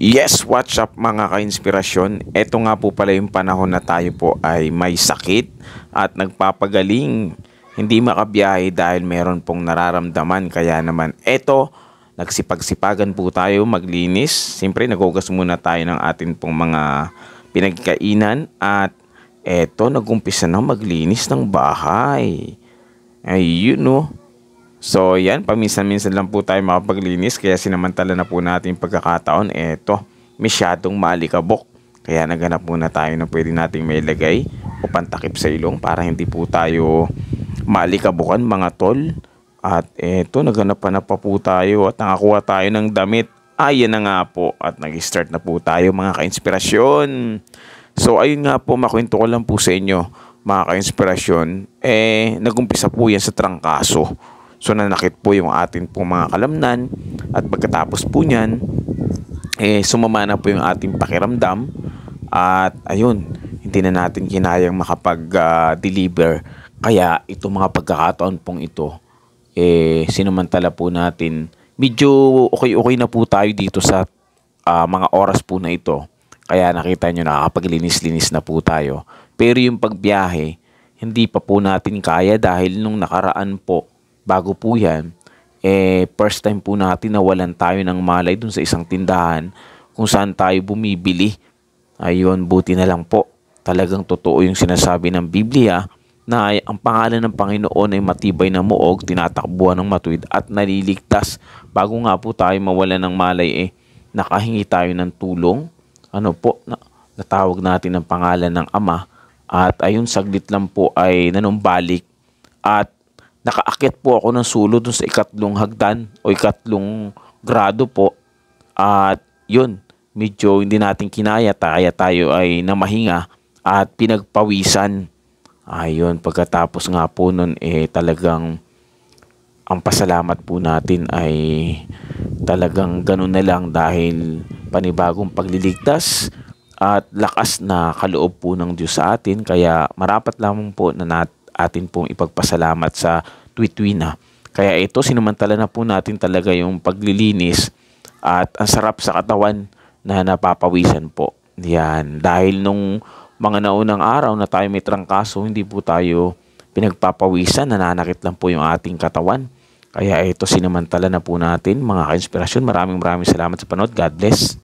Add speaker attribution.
Speaker 1: Yes, what's up mga ka-inspirasyon? Ito nga po pala yung panahon na tayo po ay may sakit at nagpapagaling. Hindi makabiyahe dahil meron pong nararamdaman. Kaya naman eto, nagsipag-sipagan po tayo maglinis. Siyempre nagugas muna tayo ng atin pong mga pinagkainan. At eto, nagumpisa na maglinis ng bahay. Ayun no. So yan, paminsan-minsan lang po tayo makapaglinis kaya sinamantala na po natin yung pagkakataon. Eto, masyadong maalikabok. Kaya naghanap muna tayo na pwede nating may lagay o pantakip sa ilong para hindi po tayo maalikabukan mga tol. At eto, naghanap pa po tayo at nakakuha tayo ng damit. Ayan na nga po at nag-start na po tayo mga ka-inspirasyon. So ayun nga po, makwento ko lang po sa inyo mga ka-inspirasyon. Nagumpisa po yan sa trangkaso. So nanakit po yung atin pong mga kalamnan at pagkatapos po niyan, sumama na po yung ating pakiramdam at ayun, hindi na natin kinayang makapag-deliver. Kaya itong mga pagkakataon pong ito, sinamantala po natin, medyo okay na po tayo dito sa mga oras po na ito. Kaya nakita nyo nakakapaglinis-linis na po tayo. Pero yung pagbiyahe, hindi pa po natin kaya dahil nung nakaraan po, bago po yan, first time po natin nawalan tayo ng malay dun sa isang tindahan kung saan tayo bumibili. Ayun, buti na lang po. Talagang totoo yung sinasabi ng Biblia na ang pangalan ng Panginoon ay matibay na muog, tinatakbuhan ng matuwid at naliligtas. Bago nga po tayo mawalan ng malay, nakahingi tayo ng tulong. Ano po, natawag natin ang pangalan ng Ama at ayun, saglit lang po ay nanumbalik at nakaakyat po ako ng sulod dun sa ikatlong hagdan o ikatlong grado po. At yun, medyo hindi natin kinaya kaya tayo ay namahinga at pinagpawisan. Ayun, pagkatapos nga po nun talagang ang pasalamat po natin ay talagang ganun na lang dahil panibagong pagliligtas at lakas na kaloob po ng Diyos sa atin. Kaya marapat lamang po na atin pong ipagpasalamat sa tuwi-tuwi. Kaya ito, sinamantala na po natin talaga yung paglilinis at ang sarap sa katawan na napapawisan po. Yan, dahil nung mga naunang araw na tayo may trangkaso, hindi po tayo pinagpapawisan, nananakit lang po yung ating katawan. Kaya ito, sinamantala na po natin mga ka-inspirasyon. Maraming salamat sa panood. God bless.